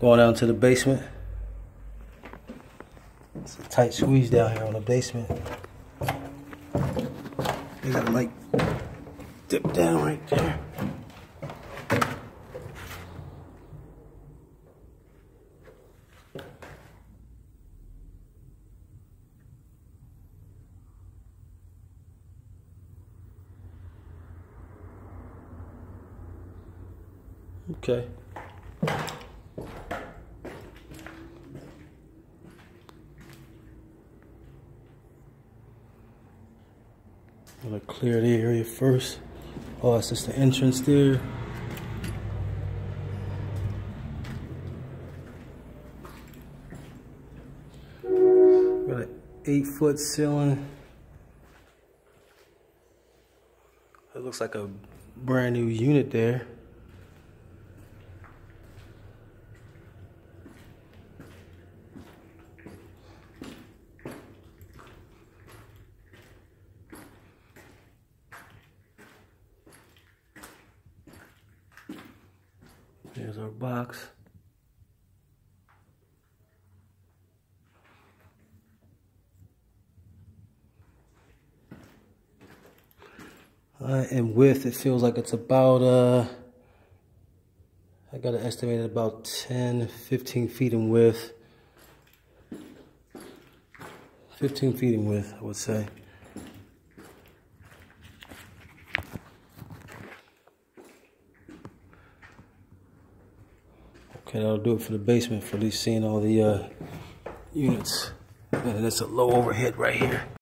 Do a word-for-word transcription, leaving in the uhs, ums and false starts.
Going down to the basement. It's a tight squeeze down here on the basement. You gotta like dip down right there. Okay. I'm gonna clear the area first. Oh, it's just the entrance there. Got an eight foot ceiling. It looks like a brand new unit there. There's our box. Uh, and width, it feels like it's about, uh, I got it estimated about ten, fifteen feet in width. fifteen feet in width, I would say. Okay, that'll do it for the basement, for at least seeing all the uh, units. And that's a low overhead right here.